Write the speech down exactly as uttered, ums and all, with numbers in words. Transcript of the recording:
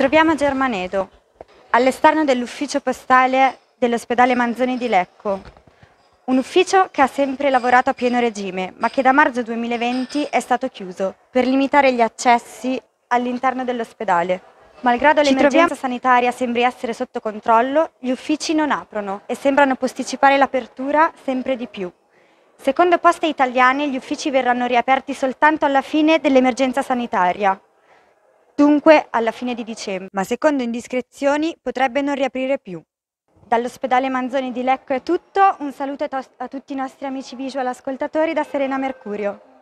troviamo a Germaneto, all'esterno dell'ufficio postale dell'ospedale Manzoni di Lecco. Un ufficio che ha sempre lavorato a pieno regime, ma che da marzo duemilaventi è stato chiuso per limitare gli accessi all'interno dell'ospedale. Malgrado l'emergenza sanitaria sembri essere sotto controllo, gli uffici non aprono e sembrano posticipare l'apertura sempre di più. Secondo Poste Italiane, gli uffici verranno riaperti soltanto alla fine dell'emergenza sanitaria, dunque alla fine di dicembre, ma secondo indiscrezioni potrebbe non riaprire più. Dall'ospedale Manzoni di Lecco è tutto, un saluto a, a tutti i nostri amici visual ascoltatori da Serena Mercurio.